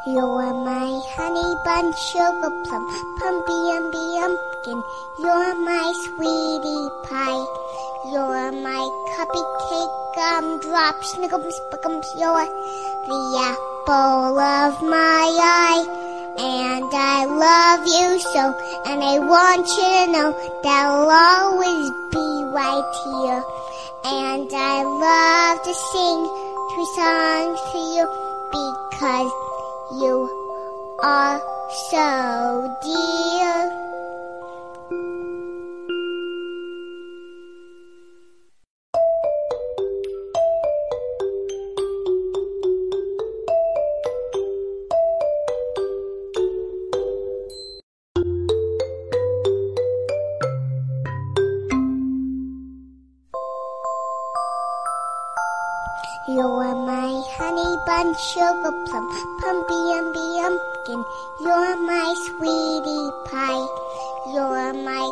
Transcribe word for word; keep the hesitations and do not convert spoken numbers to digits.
You're my honey bun, sugar plum, pumpy umby umpkin. You're my sweetie pie. You're my cupcake, gumdrop, snickums, spickums. You're the apple of my eye. And I love you so, and I want you to know that I'll always be right here. And I love to sing three songs to you because you are so dear. You're my honey bun, sugar plum, pumpy umby umpkin. You're my sweetie pie. You're my